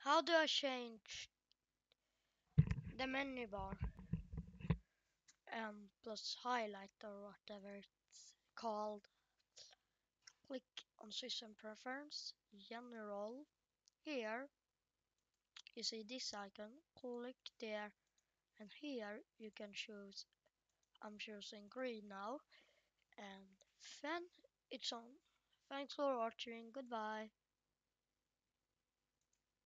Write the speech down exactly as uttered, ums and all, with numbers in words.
How do I change the menu bar and plus highlight or whatever it's called? Click on System Preference, General. Here you see this icon. Click there, and here you can choose. I'm choosing green now, and then it's on. Thanks for watching. Goodbye.